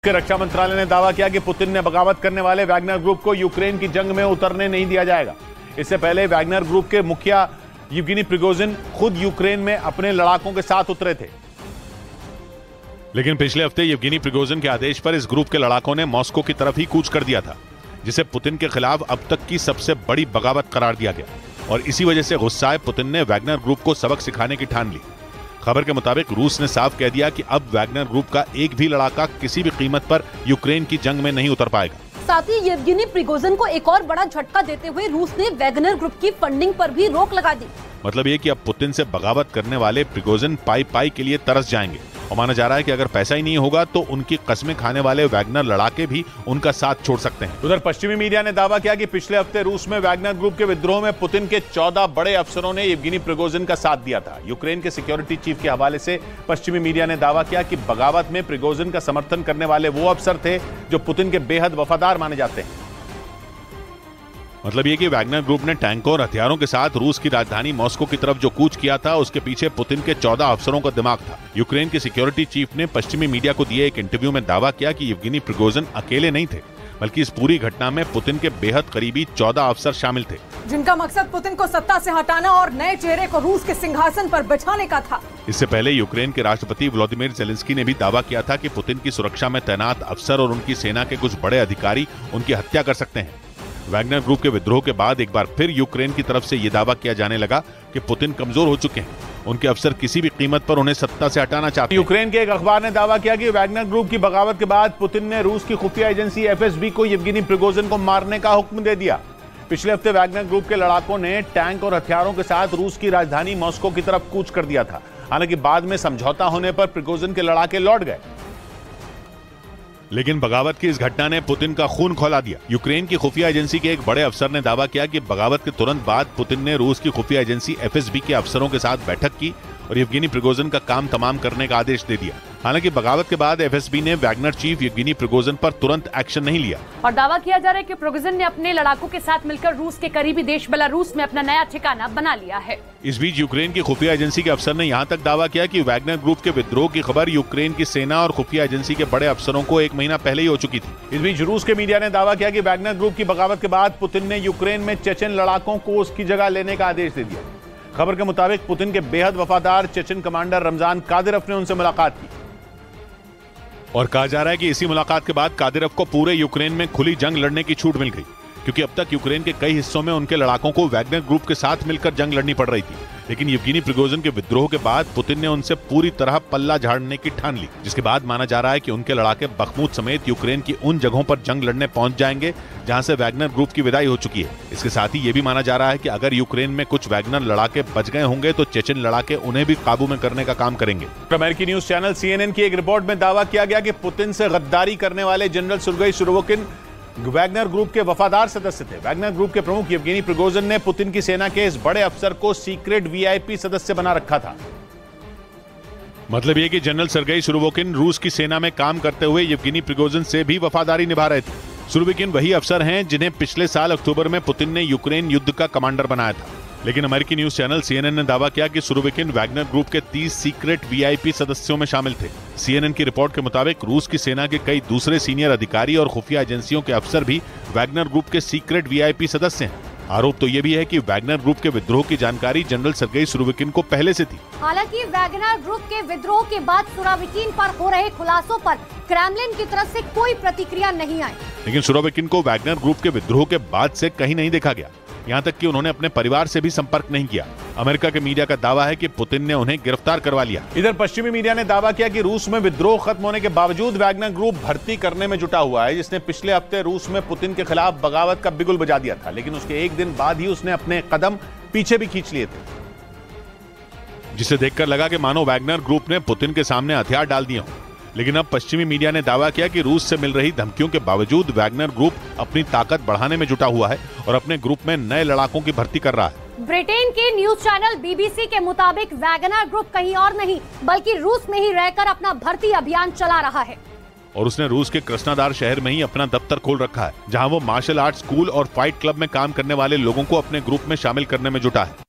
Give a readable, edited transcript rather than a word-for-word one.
के रक्षा मंत्रालय ने दावा किया कि पुतिन ने बगावत करने वाले वैगनर ग्रुप को यूक्रेन की जंग में उतरने नहीं दिया जाएगा। इससे पहले वैगनर ग्रुप के मुखिया येवगेनी प्रिगोजिन खुद यूक्रेन में अपने लड़ाकों के साथ उतरे थे। लेकिन पिछले हफ्ते येवगेनी प्रिगोजिन के आदेश पर इस ग्रुप के लड़ाकों ने मॉस्को की तरफ ही कूच कर दिया था, जिसे पुतिन के खिलाफ अब तक की सबसे बड़ी बगावत करार दिया गया। और इसी वजह से गुस्साए पुतिन ने वैगनर ग्रुप को सबक सिखाने की ठान ली। खबर के मुताबिक रूस ने साफ कह दिया कि अब वैगनर ग्रुप का एक भी लड़ाका किसी भी कीमत पर यूक्रेन की जंग में नहीं उतर पाएगा। साथ ही येवगेनी प्रिगोजिन को एक और बड़ा झटका देते हुए रूस ने वैगनर ग्रुप की फंडिंग पर भी रोक लगा दी। मतलब ये कि अब पुतिन से बगावत करने वाले प्रिगोजिन पाई के लिए तरस जाएंगे और माना जा रहा है कि अगर पैसा ही नहीं होगा तो उनकी कस्में खाने वाले वैगनर लड़ाके भी उनका साथ छोड़ सकते हैं। उधर पश्चिमी मीडिया ने दावा किया कि पिछले हफ्ते रूस में वैगनर ग्रुप के विद्रोह में पुतिन के 14 बड़े अफसरों ने येवगेनी प्रिगोजिन का साथ दिया था। यूक्रेन के सिक्योरिटी चीफ के हवाले से पश्चिमी मीडिया ने दावा किया कि बगावत में प्रिगोजिन का समर्थन करने वाले वो अफसर थे जो पुतिन के बेहद वफादार माने जाते हैं। मतलब ये कि वैगनर ग्रुप ने टैंकों और हथियारों के साथ रूस की राजधानी मॉस्को की तरफ जो कूच किया था, उसके पीछे पुतिन के 14 अफसरों का दिमाग था। यूक्रेन के सिक्योरिटी चीफ ने पश्चिमी मीडिया को दिए एक इंटरव्यू में दावा किया कि येवगेनी प्रिगोजिन अकेले नहीं थे, बल्कि इस पूरी घटना में पुतिन के बेहद करीबी 14 अफसर शामिल थे, जिनका मकसद पुतिन को सत्ता से हटाना और नए चेहरे को रूस के सिंहासन पर बिठाने का था। इससे पहले यूक्रेन के राष्ट्रपति व्लादिमीर ज़ेलेंस्की ने भी दावा किया था कि पुतिन की सुरक्षा में तैनात अफसर और उनकी सेना के कुछ बड़े अधिकारी उनकी हत्या कर सकते हैं। वैगनर ग्रुप के विद्रोह के बाद एक बार फिर यूक्रेन की तरफ से यह दावा किया जाने लगा कि पुतिन कमजोर हो चुके हैं, उनके अफसर किसी भी कीमत पर उन्हें सत्ता से हटाना चाहते हैं। यूक्रेन के एक अखबार ने दावा किया कि वैगनर ग्रुप की बगावत के बाद पुतिन ने रूस की खुफिया एजेंसी एफएसबी को येवगेनी प्रिगोजिन को मारने का हुक्म दे दिया। पिछले हफ्ते वैगनर ग्रुप के लड़ाकों ने टैंक और हथियारों के साथ रूस की राजधानी मॉस्को की तरफ कूच कर दिया था। हालांकि बाद में समझौता होने पर प्रिगोजिन के लड़ाके लौट गए, लेकिन बगावत की इस घटना ने पुतिन का खून खौला दिया। यूक्रेन की खुफिया एजेंसी के एक बड़े अफसर ने दावा किया कि बगावत के तुरंत बाद पुतिन ने रूस की खुफिया एजेंसी एफएसबी के अफसरों के साथ बैठक की और येवगेनी प्रिगोजिन का काम तमाम करने का आदेश दे दिया। हालांकि बगावत के बाद एफएसबी ने वैगनर चीफ येवगेनी प्रिगोजिन पर तुरंत एक्शन नहीं लिया और दावा किया जा रहा है कि प्रिगोजिन ने अपने लड़ाकों के साथ मिलकर रूस के करीबी देश बेलारूस में अपना नया ठिकाना बना लिया है। इस बीच यूक्रेन की खुफिया एजेंसी के अफसर ने यहाँ तक दावा किया कि वैगनर ग्रुप के विद्रोह की खबर यूक्रेन की सेना और खुफिया एजेंसी के बड़े अफसरों को 1 महीना पहले ही हो चुकी थी। इस बीच रूस के मीडिया ने दावा किया कि वैगनर ग्रुप की बगावत के बाद पुतिन ने यूक्रेन में चेचन लड़ाकों को उसकी जगह लेने का आदेश दे दिया। खबर के मुताबिक पुतिन के बेहद वफादार चेचन कमांडर रमजान कादिरोव ने उनसे मुलाकात की और कहा जा रहा है कि इसी मुलाकात के बाद कादिरोव को पूरे यूक्रेन में खुली जंग लड़ने की छूट मिल गई, क्योंकि अब तक यूक्रेन के कई हिस्सों में उनके लड़ाकों को वैगनर ग्रुप के साथ मिलकर जंग लड़नी पड़ रही थी। लेकिन येवगेनी प्रिगोजिन के विद्रोह के बाद पुतिन ने उनसे पूरी तरह पल्ला झाड़ने की ठान ली, जिसके बाद माना जा रहा है कि उनके लड़ाके बखमूत समेत यूक्रेन की उन जगहों पर जंग लड़ने पहुंच जाएंगे जहां से वैगनर ग्रुप की विदाई हो चुकी है। इसके साथ ही ये भी माना जा रहा है कि अगर यूक्रेन में कुछ वैगनर लड़ाके बच गए होंगे तो चेचन लड़ाके उन्हें भी काबू में करने का काम करेंगे। अमेरिकी न्यूज चैनल CNN की एक रिपोर्ट में दावा किया गया कि पुतिन से गद्दारी करने वाले general Sergei Surovikin Wagner group के वफादार सदस्य थे। वैगनर ग्रुप के प्रमुख येवगेनी प्रिगोजिन ने पुतिन की सेना के इस बड़े अफसर को सीक्रेट VIP सदस्य बना रखा था। मतलब यह कि जनरल सर्गेई सुरोविकिन रूस की सेना में काम करते हुए येवगेनी प्रिगोजिन से भी वफादारी निभा रहे थे। सुरोविकिन वही अफसर हैं जिन्हें पिछले साल अक्टूबर में पुतिन ने यूक्रेन युद्ध का कमांडर बनाया था। लेकिन अमेरिकी न्यूज चैनल CNN ने दावा किया कि सुरोविकिन वैगनर ग्रुप के 30 सीक्रेट VIP सदस्यों में शामिल थे। CNN की रिपोर्ट के मुताबिक रूस की सेना के कई दूसरे सीनियर अधिकारी और खुफिया एजेंसियों के अफसर भी वैगनर ग्रुप के सीक्रेट VIP सदस्य हैं। आरोप तो ये भी है कि वैगनर ग्रुप के विद्रोह की जानकारी जनरल सर्गेई सुरोविकिन को पहले से थी। हालांकि वैगनर ग्रुप के विद्रोह के बाद सुरोविकिन पर हो रहे खुलासों पर क्रेमलिन की तरफ से कोई प्रतिक्रिया नहीं आई। लेकिन सुरोविकिन को वैगनर ग्रुप के विद्रोह के बाद से कहीं नहीं देखा गया, यहाँ तक कि उन्होंने अपने परिवार से भी संपर्क नहीं किया। अमेरिका के मीडिया का दावा है कि पुतिन ने उन्हें गिरफ्तार करवा लिया। इधर पश्चिमी मीडिया ने दावा किया कि रूस में विद्रोह खत्म होने के बावजूद वैगनर ग्रुप भर्ती करने में जुटा हुआ है, जिसने पिछले हफ्ते रूस में पुतिन के खिलाफ बगावत का बिगुल बजा दिया था। लेकिन उसके एक दिन बाद ही उसने अपने कदम पीछे भी खींच लिए थे, जिसे देखकर लगा कि मानो वैगनर ग्रुप ने पुतिन के सामने हथियार डाल दिए हों। लेकिन अब पश्चिमी मीडिया ने दावा किया कि रूस से मिल रही धमकियों के बावजूद वैगनर ग्रुप अपनी ताकत बढ़ाने में जुटा हुआ है और अपने ग्रुप में नए लड़ाकों की भर्ती कर रहा है। ब्रिटेन के न्यूज चैनल BBC के मुताबिक वैगनर ग्रुप कहीं और नहीं बल्कि रूस में ही रहकर अपना भर्ती अभियान चला रहा है और उसने रूस के कृष्णादार शहर में ही अपना दफ्तर खोल रखा है, जहां वो मार्शल आर्ट स्कूल और फाइट क्लब में काम करने वाले लोगों को अपने ग्रुप में शामिल करने में जुटा है।